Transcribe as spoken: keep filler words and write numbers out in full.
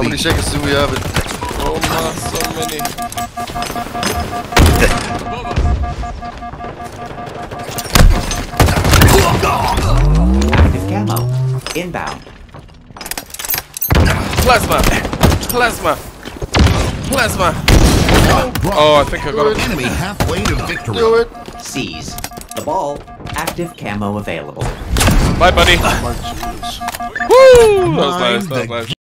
How many seconds do we have? It? Oh my, so many. Active camo. Inbound. Plasma! Plasma! Plasma! Oh, I think I got it. Enemy halfway to victory. Do it. Seize. The ball. Active camo available. Bye, buddy. Oh my Jesus. Woo! That was nice. That was nice.